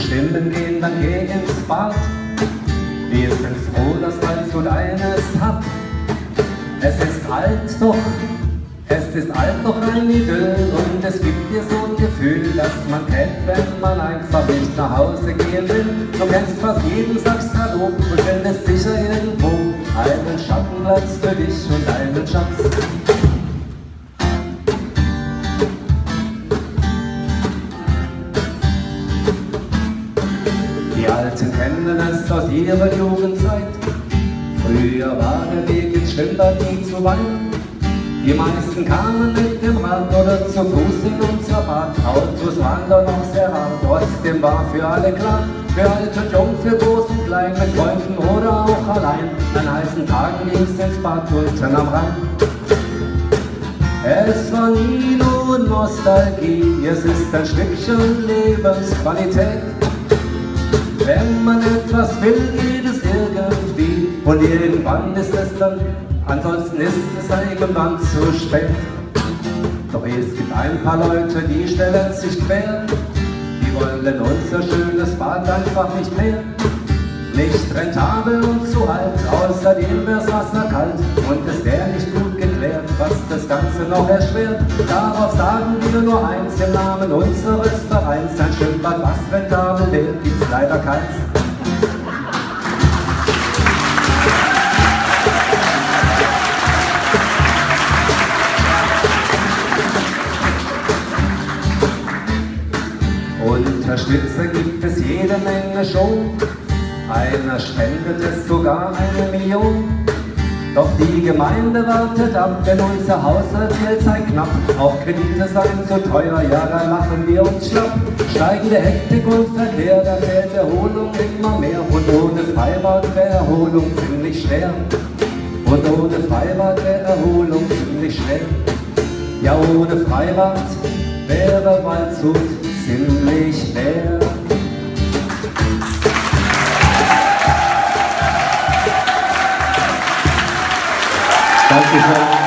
Stimmen gehen dann geh ins Bad. Wir sind froh, dass man so deines hat. Es ist alt doch ein Idyll und es gibt dir so ein Gefühl, das man kennt, wenn man einfach nicht nach Hause gehen will. Du kennst fast jeden, sagst Hallo und findest sicher irgendwo einen Schattenplatz für dich und deinen Schatz. Die Alten kennen es aus ihrer Jugendzeit. Früher war der Weg ins Schwimmbad nie zu weit. Die meisten kamen mit dem Rad oder zu Fuß in unser Bad. Autos waren da noch sehr rar, trotzdem war für alle klar, für alt und jung, für groß und klein, mit Freunden oder auch allein. An heißen Tagen ging's ins Bad unten am Rhein. Es war nie nur Nostalgie, es ist ein Stückchen Lebensqualität. Wenn man etwas will, geht es irgendwie und irgendwann ist es dann, ansonsten ist es irgendwann zu spät. Doch es gibt ein paar Leute, die stellen sich quer, die wollen unser schönes Bad einfach nicht mehr. Nicht rentabel und zu alt, außerdem wär's Wasser kalt und es wär nicht gut geklärt, was das Ganze noch erschwert. Darauf sagen wir nur eins im Namen unseres Vereins: ein Schwimmbad, was rentabel wäre, gibt's leider keins. Unterstützer gibt es jede Menge schon, einer spendet es sogar 1 Million. Doch die Gemeinde wartet ab, denn unser Haushaltsgeld sei knapp. Auch Kredite seien zu teuer, ja, da machen wir uns schlapp. Steigende Hektik und Verkehr, da fällt Erholung immer mehr. Und ohne Freibad wäre Erholung ziemlich schwer. Und ohne Freibad wäre Erholung ziemlich schwer. Ja, ohne Freibad wäre Waldshut ziemlich leer. Dankeschön.